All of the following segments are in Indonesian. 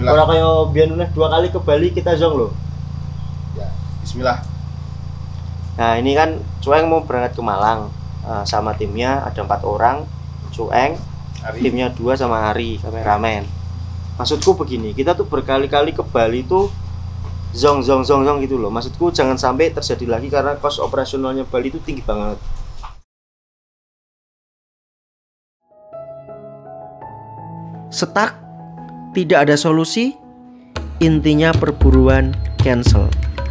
Bismillah. Ora kaya biyen 2 kali ke Bali kita zong loh. Ya, bismillah. Nah ini kan Cueng mau berangkat ke Malang sama timnya ada 4 orang. Cueng, timnya 2 sama Ari kameramen. Maksudku begini, kita tuh berkali-kali ke Bali tuh zong gitu loh. Maksudku jangan sampai terjadi lagi karena kos operasionalnya Bali itu tinggi banget. Stuck, tidak ada solusi, intinya perburuan cancel.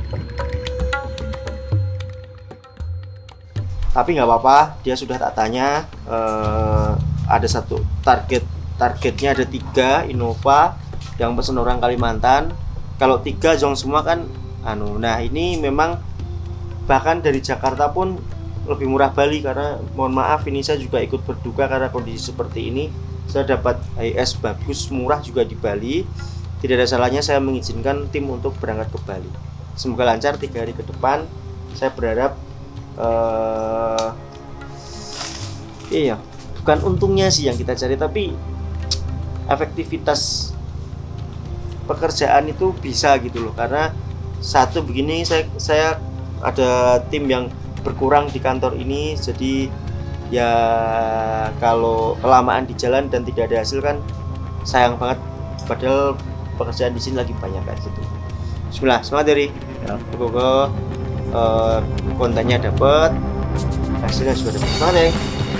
Tapi nggak apa-apa, dia sudah tak tanya. Ada satu targetnya ada 3 Innova yang pesen orang Kalimantan. Kalau 3 zong semua kan nah ini memang bahkan dari Jakarta pun lebih murah Bali karena mohon maaf ini saya juga ikut berduka karena kondisi seperti ini. Saya dapat HIS bagus murah juga di Bali. Tidak ada salahnya saya mengizinkan tim untuk berangkat ke Bali. Semoga lancar 3 hari ke depan. Saya berharap iya, bukan untungnya sih yang kita cari, tapi efektivitas pekerjaan itu bisa gitu loh. Karena satu begini, saya ada tim yang berkurang di kantor ini, jadi ya kalau kelamaan di jalan dan tidak ada hasil kan sayang banget, padahal pekerjaan di sini lagi banyak kayak gitu. Bismillah, semangat Dari. Ya. Kontennya dapat, hasilnya juga dapat. Semangat ya.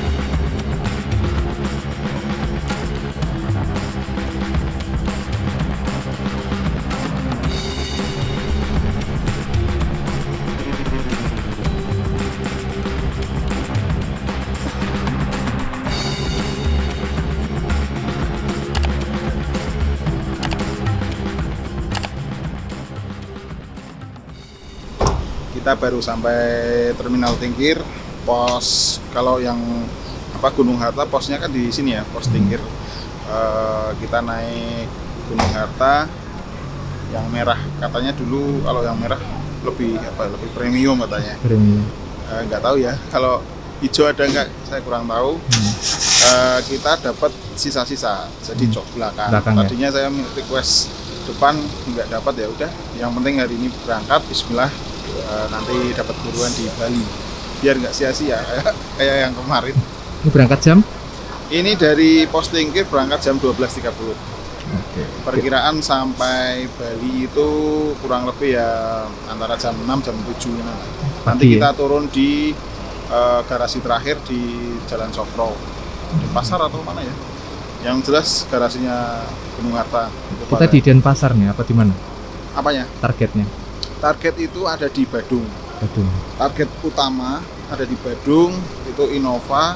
Kita baru sampai Terminal Tingkir, pos kalau yang Gunung Harta posnya kan di sini ya, pos Tingkir. Kita naik Gunung Harta yang merah, katanya dulu kalau yang merah lebih premium katanya. Premium. Nggak tahu ya, kalau hijau ada nggak saya kurang tahu. Kita dapat sisa-sisa, jadi jok belakang. Tadinya saya request depan nggak dapat, ya udah. Yang penting hari ini berangkat, bismillah. Nanti dapat buruan di Bali biar nggak sia-sia kayak yang kemarin. Ini berangkat jam? Ini dari pos Tingkir berangkat jam 12.30. Perkiraan sampai Bali itu kurang lebih ya antara jam 6 jam 7 nanti kita turun di garasi terakhir di Jalan Sokro, di pasar atau mana ya, yang jelas garasinya Gunung Harta. Kita di Denpasar nih apa di mana? Apanya? Targetnya? Target itu ada di Badung. Target utama ada di Badung, itu Innova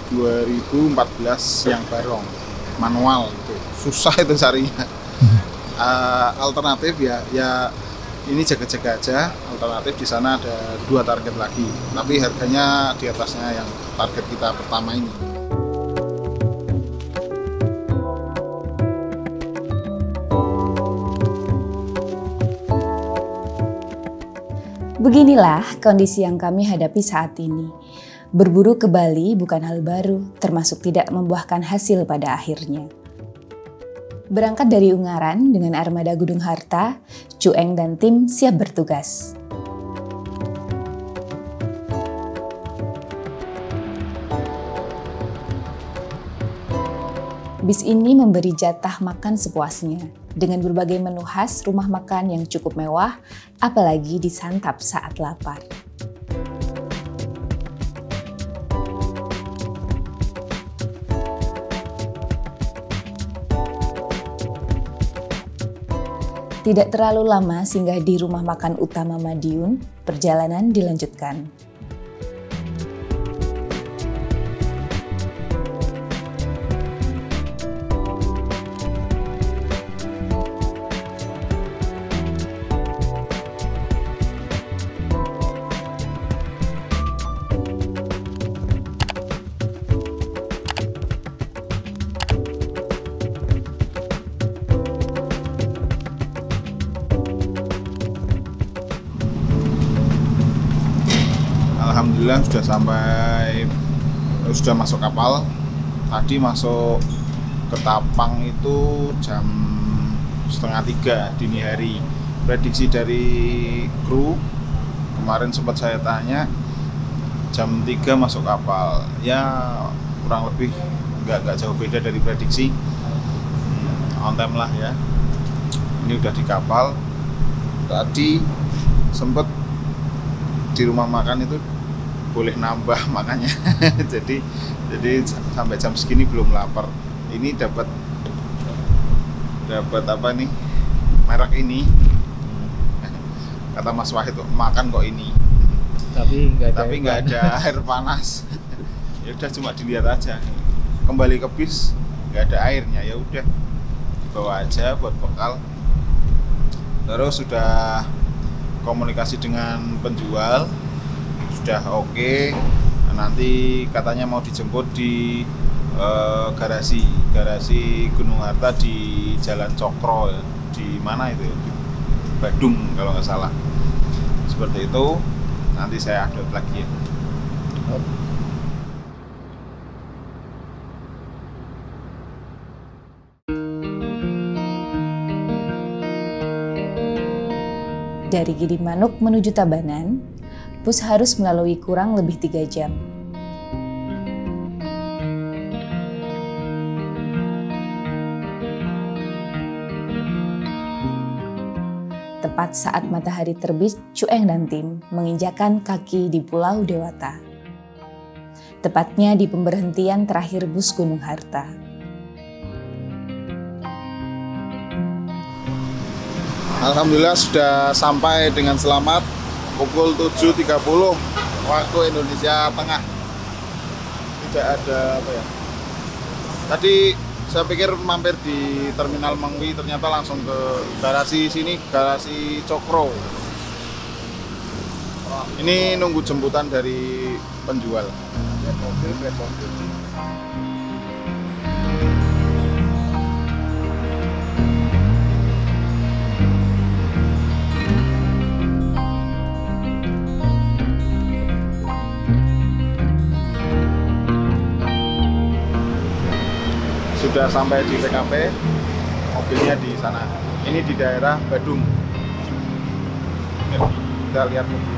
2014 yang barong manual, itu susah itu carinya. Alternatif ya ini jaga-jaga aja. Alternatif di sana ada 2 target lagi, tapi harganya di atasnya yang target kita pertama ini. Beginilah kondisi yang kami hadapi saat ini. Berburu ke Bali bukan hal baru, termasuk tidak membuahkan hasil pada akhirnya. Berangkat dari Ungaran dengan armada Gunung Harta, Cueng dan tim siap bertugas. Bis ini memberi jatah makan sepuasnya, dengan berbagai menu khas rumah makan yang cukup mewah, apalagi disantap saat lapar. Tidak terlalu lama singgah di rumah makan utama Madiun, perjalanan dilanjutkan. Alhamdulillah sudah masuk kapal. Tadi masuk ke Tapang itu jam 2:30 dini hari. Prediksi dari kru kemarin sempat saya tanya jam 3 masuk kapal, ya kurang lebih nggak jauh beda dari prediksi. On time lah ya. Ini udah di kapal. Tadi sempat di rumah makan itu boleh nambah makannya. jadi sampai jam segini belum lapar. Ini dapat apa nih, merek ini. Kata Mas Wahid, makan kok ini, Tapi nggak ada air panas. Ya udah, cuma dilihat aja. Kembali ke bis nggak ada airnya, ya udah dibawa aja buat bekal. Terus sudah komunikasi dengan penjual, sudah oke. Nanti katanya mau dijemput di garasi Gunung Harta di Jalan Cokro, di mana itu? Di Badung kalau nggak salah. Seperti itu. Nanti saya update lagi ya. Dari Gilimanuk menuju Tabanan, bus harus melalui kurang lebih 3 jam. Tepat saat matahari terbit, Cueng dan tim menginjakan kaki di Pulau Dewata. Tepatnya di pemberhentian terakhir bus Gunung Harta. Alhamdulillah sudah sampai dengan selamat pukul 7.30 waktu Indonesia Tengah. Tidak ada apa ya. Tadi saya pikir mampir di Terminal Mengwi, ternyata langsung ke garasi sini, garasi Cokro. Ini nunggu jemputan dari penjual. Sudah sampai di TKP, mobilnya di sana. Ini di daerah Badung. Kita lihat mobilnya.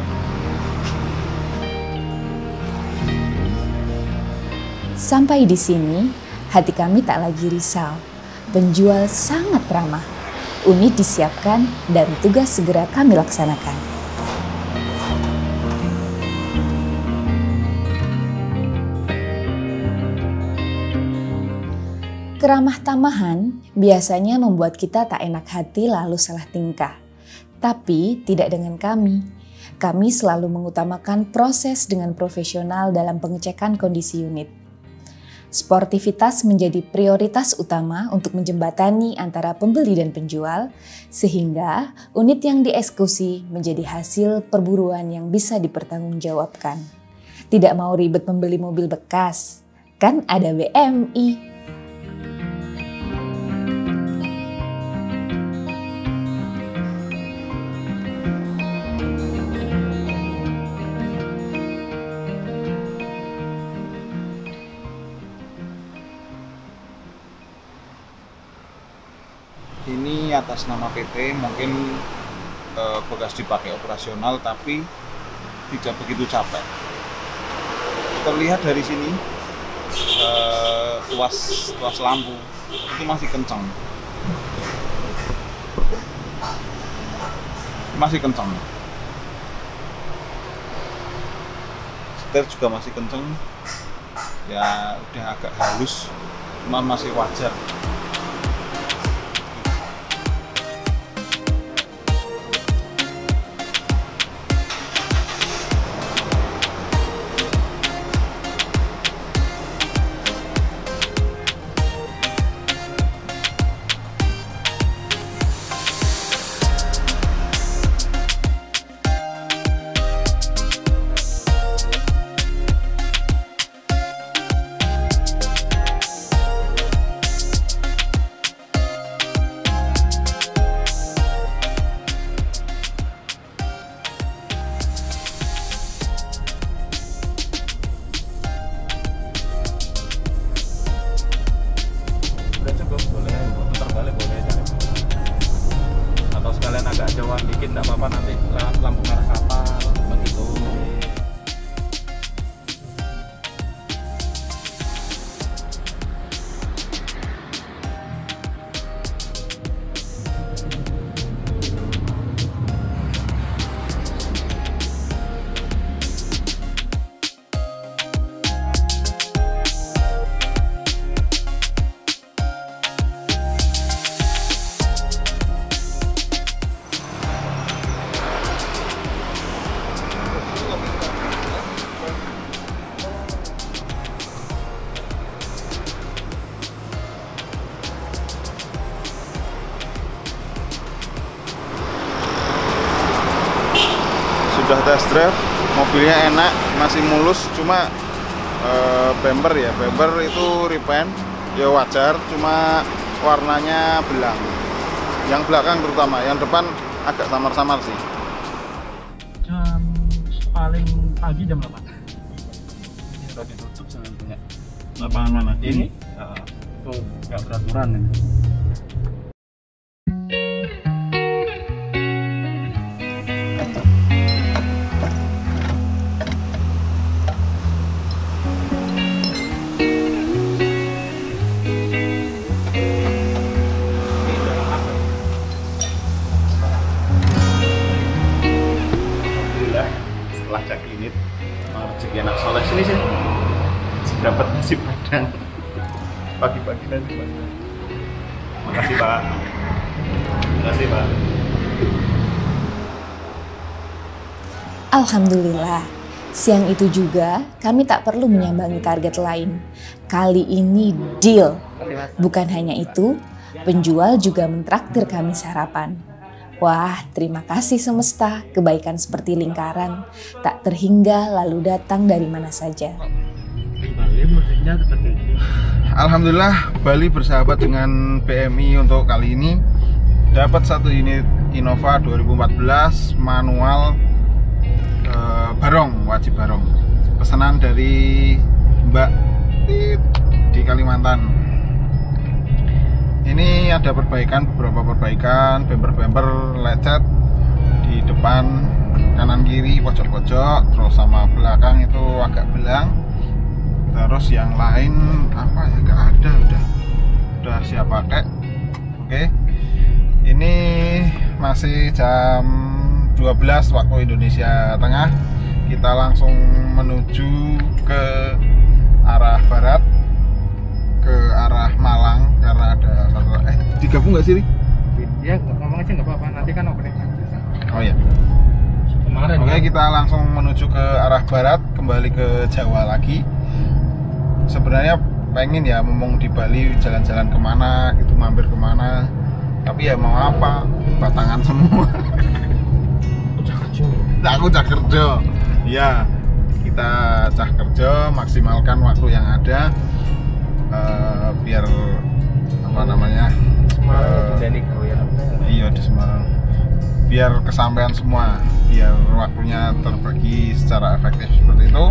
Sampai di sini, hati kami tak lagi risau. Penjual sangat ramah. Unit disiapkan dan tugas segera kami laksanakan. Keramah tamahan biasanya membuat kita tak enak hati lalu salah tingkah. Tapi tidak dengan kami. Kami selalu mengutamakan proses dengan profesional dalam pengecekan kondisi unit. Sportivitas menjadi prioritas utama untuk menjembatani antara pembeli dan penjual, sehingga unit yang dieksekusi menjadi hasil perburuan yang bisa dipertanggungjawabkan. Tidak mau ribet membeli mobil bekas, kan ada BMI. Ini atas nama PT, mungkin bekas dipakai operasional tapi tidak begitu capek. Terlihat dari sini tuas lampu itu masih kencang. Setir juga masih kencang. Ya udah agak halus, cuma masih wajar. Udah test drive, mobilnya enak, masih mulus, cuma bumper ya, bumper itu repaint, ya wajar, cuma warnanya belang. Yang belakang terutama, yang depan agak samar-samar sih. Jam paling pagi jam 8. Ini tadi tutup sebenarnya. Lapangan mana? Ini? Tuh nggak beraturan ini. Setelah cek unit, rezeki anak soleh sini sih dapat nasi padang pagi-pagi nasi padang. Makasih Pak. Makasih Pak. Alhamdulillah, siang itu juga kami tak perlu menyambangi target lain. Kali ini deal. Bukan hanya itu, penjual juga mentraktir kami sarapan. Wah, terima kasih semesta, kebaikan seperti lingkaran, tak terhingga lalu datang dari mana saja. Bali musiknya seperti ini. Alhamdulillah, Bali bersahabat dengan PMI untuk kali ini. Dapat satu unit Innova 2014 manual Barong, wajib Barong. Pesanan dari Mbak di Kalimantan. Ini ada beberapa perbaikan, bumper lecet di depan, kanan kiri, pojok-pojok, terus sama belakang itu agak belang. Terus yang lain apa ya, gak ada, udah siap pakai. Oke. Ini masih jam 12 waktu Indonesia Tengah. Kita langsung menuju ke arah barat, ke arah Malang, karena ada satu digabung nggak sih? Ya ngomong aja nggak apa-apa, nanti kan opening. Oh ya. Kemarin. Oke, kita langsung menuju ke arah barat, kembali ke Jawa lagi. Sebenarnya pengen ya ngomong di Bali jalan-jalan kemana gitu, mampir kemana, tapi ya mau apa, batangan semua. Aku cah kerja. Ya, kita cah kerja, maksimalkan waktu yang ada. Biar apa namanya, iya di Semarang, biar kesampaian semua, biar waktunya terbagi secara efektif seperti itu.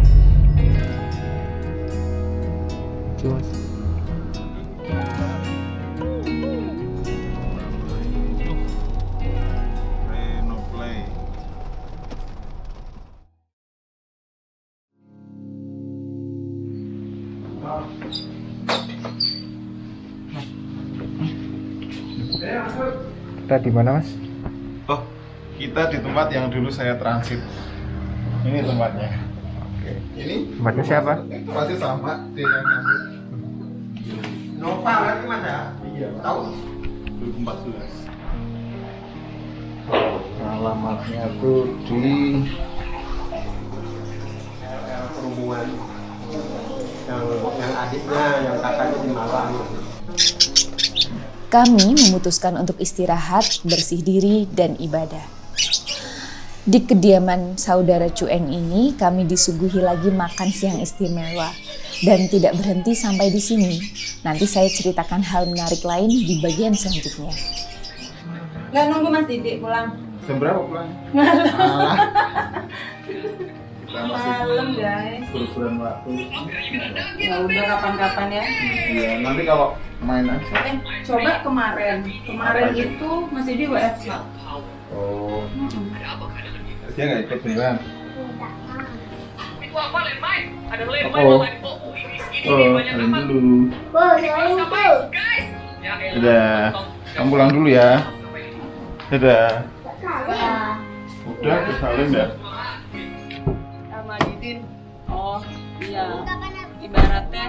Kita di mana, Mas? Oh, kita di tempat yang dulu saya transit. Ini tempatnya. Oke. Ini Tempatnya siapa? masih sama, dia yang ngambil. Nova kan Mas ya? Iya, Tahun 2014. Alamatnya tuh di perhubungan yang adiknya, yang kakaknya di Malang. Kami memutuskan untuk istirahat, bersih diri, dan ibadah. Di kediaman saudara Cueng ini, kami disuguhi lagi makan siang istimewa. Dan tidak berhenti sampai di sini. Nanti saya ceritakan hal menarik lain di bagian selanjutnya. Nggak nunggu Mas Didik pulang? jam berapa pulang? Malam. Kita masih Malam guys. berukuran waktu. Ya udah kapan-kapan ya. Iya, nanti kalau main aja. Coba kemarin itu Mas Didik WFH. Oh, dia nggak ikut beneran? Oh, kalian dulu. Udah, kamu pulang dulu ya. Dadah. Udah, kesalin dah. Sama Didin. Oh iya. Ibaratnya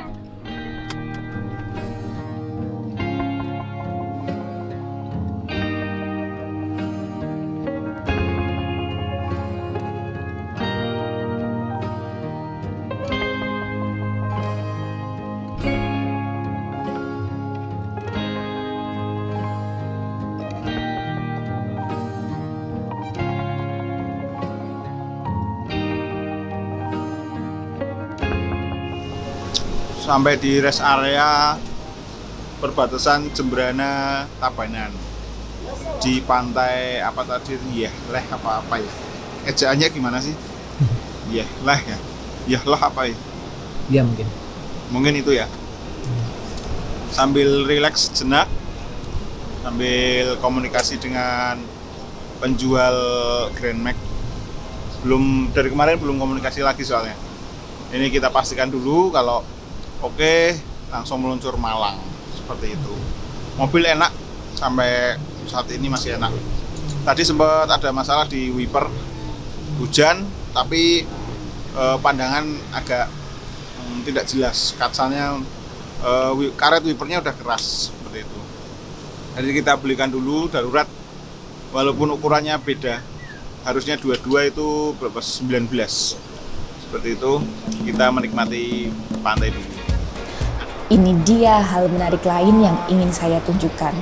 sampai di rest area perbatasan Jembrana Tabanan di pantai apa tadi ya leh apa ya ejaannya gimana sih ya leh ya lah apa ya Iya mungkin itu ya. Sambil rileks jenak, sambil komunikasi dengan penjual Grand Max. Dari kemarin belum komunikasi lagi soalnya. Ini kita pastikan dulu kalau oke, langsung meluncur Malang seperti itu. Mobil enak sampai saat ini masih enak. Tadi sempat ada masalah di wiper, hujan tapi pandangan agak tidak jelas, kacanya karet wipernya udah keras seperti itu. Jadi kita belikan dulu darurat, walaupun ukurannya beda, harusnya dua-dua itu berapa 19 seperti itu. Kita menikmati pantai dulu. Ini dia hal menarik lain yang ingin saya tunjukkan.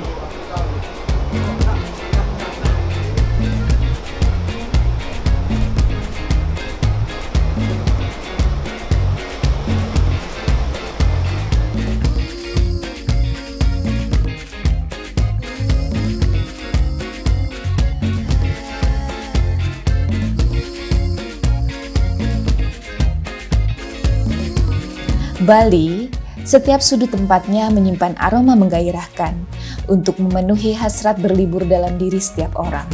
Bali, setiap sudut tempatnya menyimpan aroma menggairahkan untuk memenuhi hasrat berlibur dalam diri setiap orang.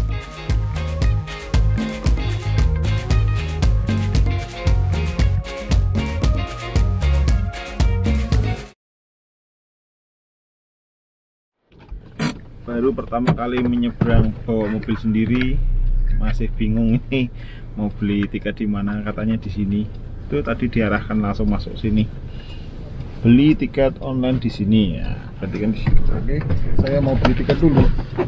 Baru pertama kali menyeberang bawa mobil sendiri, masih bingung ini mau beli tiket di mana. Katanya di sini. Itu tadi diarahkan langsung masuk sini. Beli tiket online di sini ya. Berarti kan di sini. Oke, saya mau beli tiket dulu.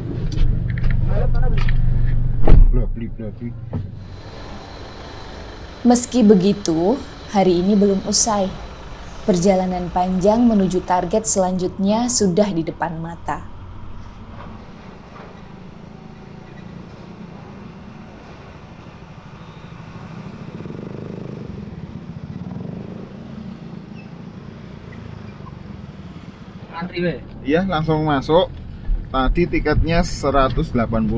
Beli. Meski begitu, hari ini belum usai. Perjalanan panjang menuju target selanjutnya sudah di depan mata. Iya, langsung masuk. Tadi tiketnya 188.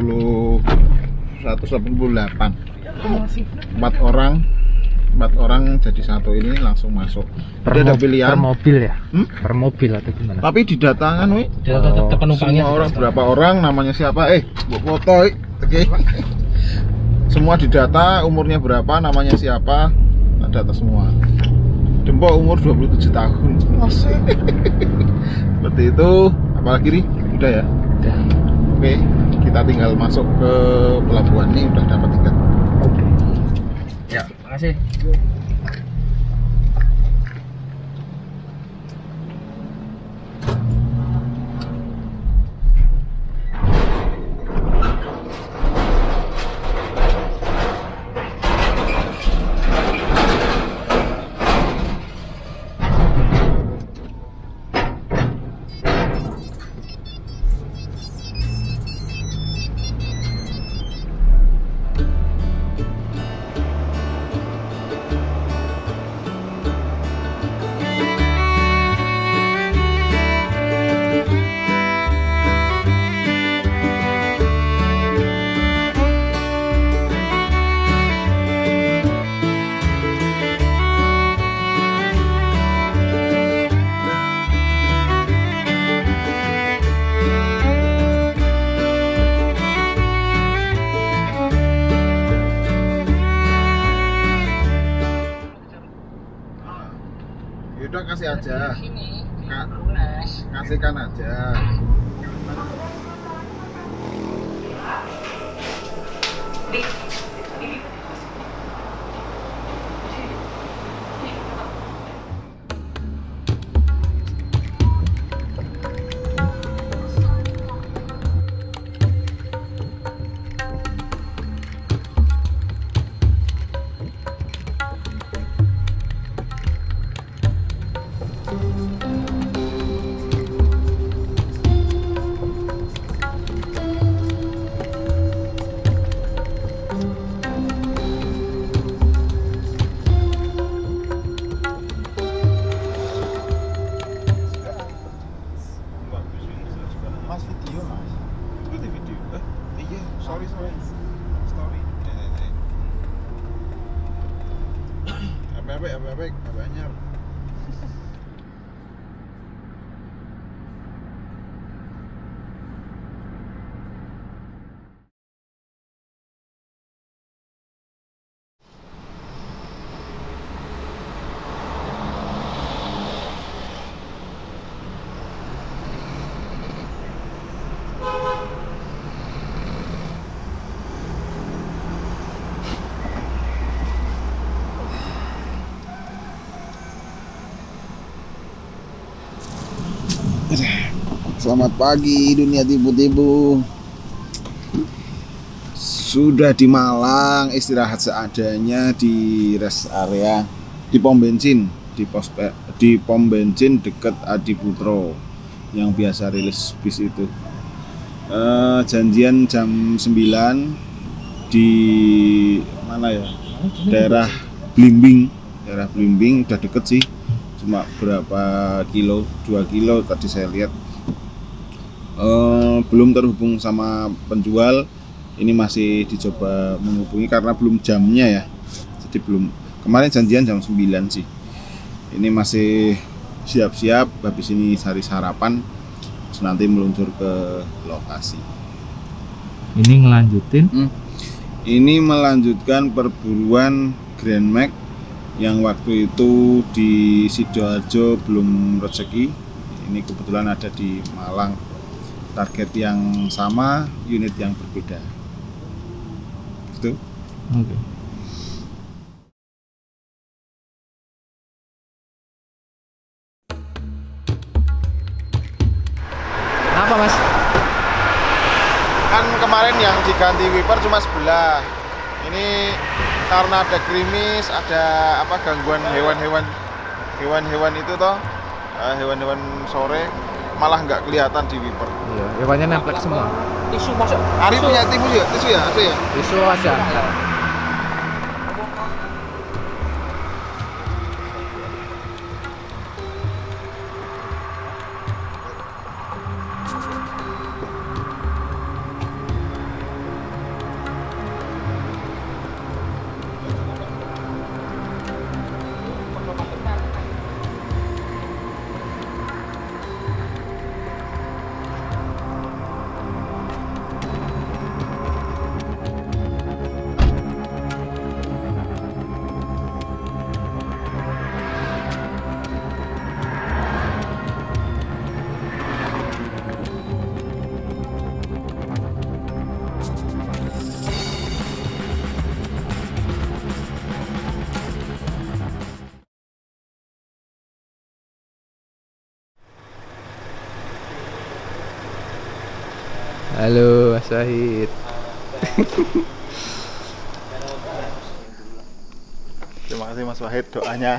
4 orang jadi satu, ini langsung masuk. Dia ada pilihan per mobil ya? Hmm? Per mobil atau gimana? Tapi didatangkan wi. Penumpangnya Semua orang berapa orang, namanya siapa? Buat foto. Oke. Semua didata, umurnya berapa, namanya siapa, data semua. Dempo umur 27 tahun. Seperti itu. Apalagi nih? Udah ya? Udah. Oke, kita tinggal masuk ke pelabuhan ini, udah dapat tiket. Oke. Ya, makasih. Yaudah kasih aja. Kasihkan aja. apik, anyar. Selamat pagi dunia tibu-tibu. Sudah di Malang, istirahat seadanya di rest area di pom bensin di pom bensin dekat Adi Putro yang biasa rilis bis itu. Janjian jam 9 di mana ya? Daerah Blimbing udah deket sih. Cuma berapa kilo, 2 kilo tadi saya lihat. Belum terhubung sama penjual, ini masih dicoba menghubungi karena belum jamnya ya, jadi belum. Kemarin janjian jam 9 sih, ini masih siap-siap, habis ini cari sarapan, terus nanti meluncur ke lokasi. Ini ngelanjutin? Ini melanjutkan perburuan Grand Max yang waktu itu di Sidoarjo belum rezeki, ini kebetulan ada di Malang. Target yang sama, unit yang berbeda. Gitu. Oke. Apa mas? Kan kemarin yang diganti wiper cuma sebelah. Ini karena ada gerimis, ada apa gangguan hewan-hewan itu toh, hewan-hewan sore malah nggak kelihatan di wiper. Iya, hewannya nemplek semua. Tisu masuk. Ari punya tisu ya? Tisu ya? Ada ya? Tisu ada. Halo Mas Wahid. Terima kasih Mas Wahid doanya.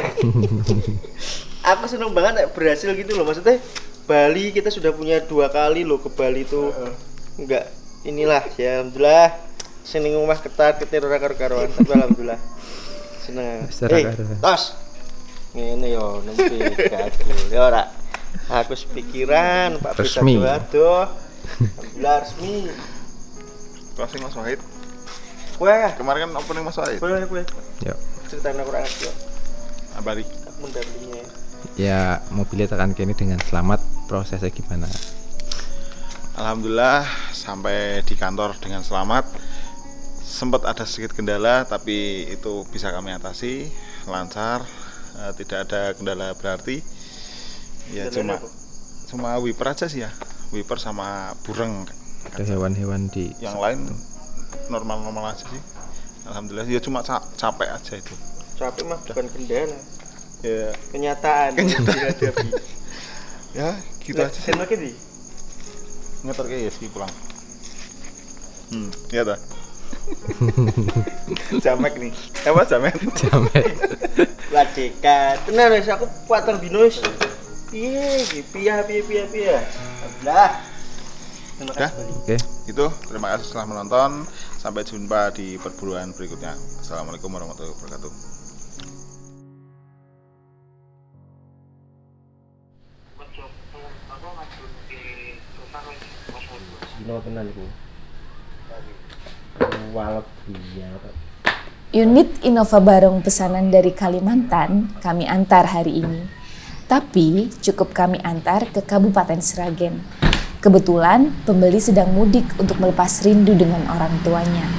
Aku seneng banget berhasil gitu loh, maksudnya Bali kita sudah punya 2 kali loh ke Bali tuh. Enggak inilah ya, alhamdulillah seneng omah ketar-ketir ora karo-karoan, tapi alhamdulillah seneng. Tos. Ngene yo nembe gaduh. Ya ora. Aku sepikiran Pak bisa aduh. Alhamdulillah resmi. Closing Mas Wahid. Kowe Kemarin kan opening Mas Wahid. kowe. Yuk. Ceritain aku ora ngerti yo. Abari. Aku mendampinginya. Ya mobilnya tekan kini dengan selamat, prosesnya gimana? Alhamdulillah sampai di kantor dengan selamat. Sempat ada sedikit kendala tapi itu bisa kami atasi lancar, tidak ada kendala berarti. Ya cuma wiper aja sih ya. Wiper sama bureng. Ada hewan-hewan di yang lain normal-normal aja sih. Alhamdulillah ya cuma capek aja itu. Capek mah bukan kendala. Ya Kenyataan. Ya gitu aja sih. Sen lagi di. Ngeter ke ya sih pulang. Iya dah. Jamek nih. Apa jamek? Jamet. Ladekan. Tenan wis aku kuater dino wis. Piye piye. Alhamdulillah. Terima Dah. kasih. Oke. Itu terima kasih telah menonton. Sampai jumpa di perburuan berikutnya. Assalamualaikum warahmatullahi wabarakatuh. Dino tenan iku. Walep iya. Unit Innova Barong pesanan dari Kalimantan kami antar hari ini. Tapi cukup kami antar ke Kabupaten Sragen. Kebetulan pembeli sedang mudik untuk melepas rindu dengan orang tuanya.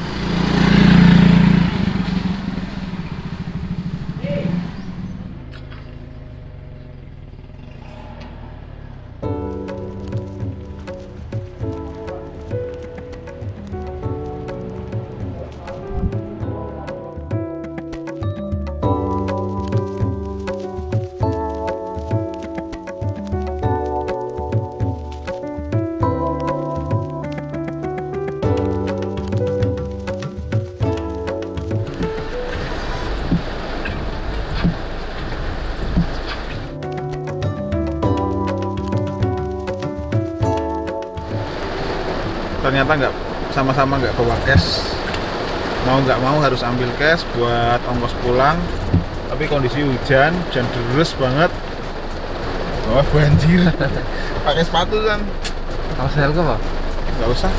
Ternyata sama-sama nggak bawa cash, mau nggak mau harus ambil cash buat ongkos pulang. Tapi kondisi hujan deras banget, bawah banjir. Pakai sepatu kan? Harus helm apa? Nggak usah.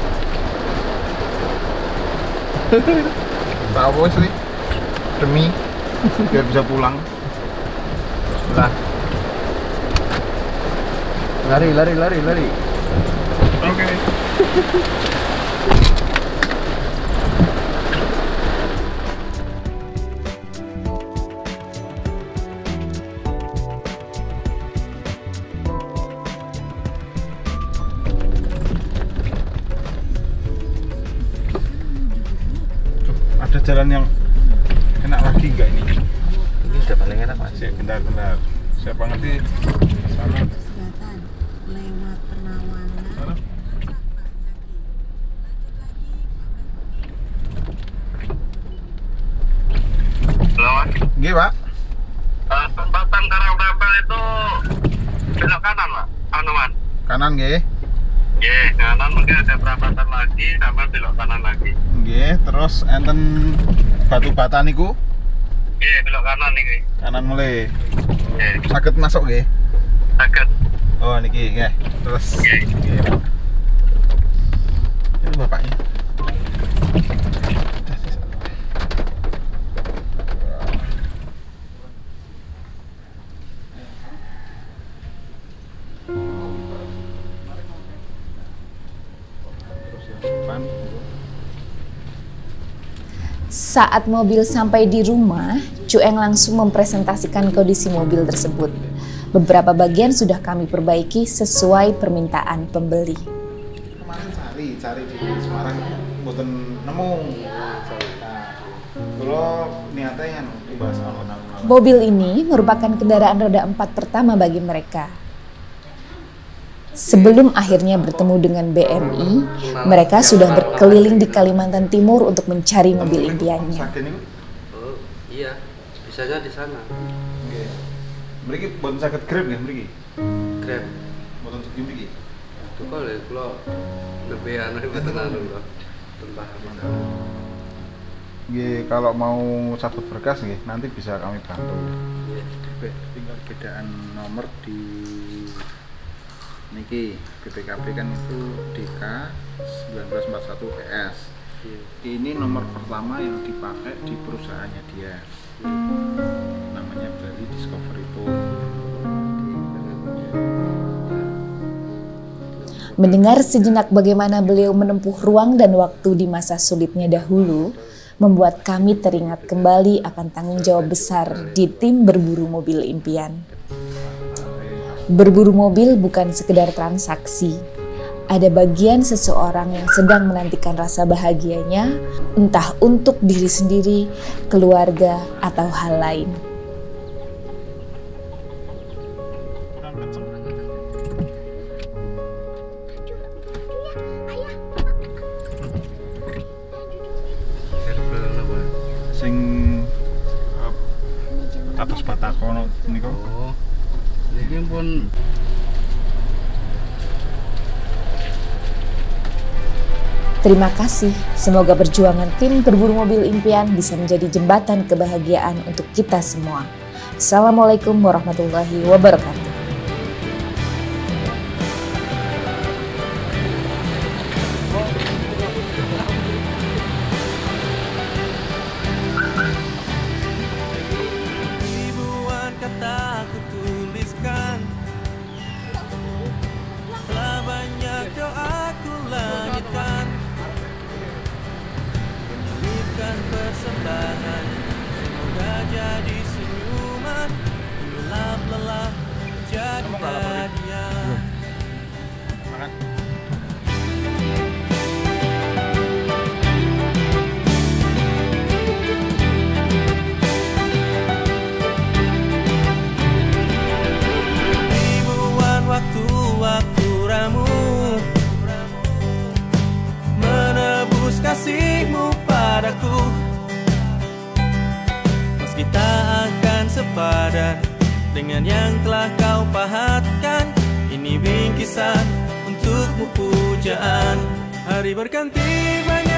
Tak apa sih, demi biar bisa pulang. Lah. Lari. Oke. Ada jalan yang enak lagi nggak ini? Ini udah paling enak Mas. Bentar. Siapa ngerti sana? Lewat Perlawanan. Mana? Halo, Nggih, Pak. Tempatan Karangtempel itu belok kanan, Pak. Man. Kanan nggih. Nggih, kanan mungkin ada perapatan lagi sama belok kanan lagi. Nggih, terus enten batu bata niku Nggih, belok kanan iki. kanan mulai. Nggih, Saged masuk nggih. saged. Oh niki nggih. Terus Nggih. nggih, Pak. Itu bapaknya. Saat mobil sampai di rumah, Cueng langsung mempresentasikan kondisi mobil tersebut. Beberapa bagian sudah kami perbaiki sesuai permintaan pembeli. Kemarin cari di Semarang mboten nemu. Nah, kalau niatnya dibahas alun-alun. Mobil ini merupakan kendaraan roda 4 pertama bagi mereka. Sebelum akhirnya bertemu dengan BMI, mereka sudah berkeliling di Kalimantan Timur untuk mencari mobil impiannya. Oh iya, bisa aja di sana. Nggih. Mriki mboten saged Grab nggih mriki. Grab. Mboten saged mriki. Itu kok lek kula lebih anu mboten anu kok. Tentang apa. Nggih, kalau mau cabut berkas nggih nanti bisa kami bantu. Iya. Tinggal bedaan nomor di niki BPKB kan itu DK 1941 ES. Ini nomor pertama yang dipakai di perusahaannya dia. Namanya Bali Discovery Tour. Mendengar sejenak bagaimana beliau menempuh ruang dan waktu di masa sulitnya dahulu, membuat kami teringat kembali akan tanggung jawab besar di tim berburu mobil impian. Berburu mobil bukan sekedar transaksi. Ada bagian seseorang yang sedang menantikan rasa bahagianya, entah untuk diri sendiri, keluarga, atau hal lain. Sing atas Batakono niku. Oh. Niki pun Terima kasih, semoga perjuangan tim berburu mobil impian bisa menjadi jembatan kebahagiaan untuk kita semua. Assalamualaikum warahmatullahi wabarakatuh. dengan yang telah kau pahatkan. Ini bingkisan untukmu pujaan. Hari berganti banyak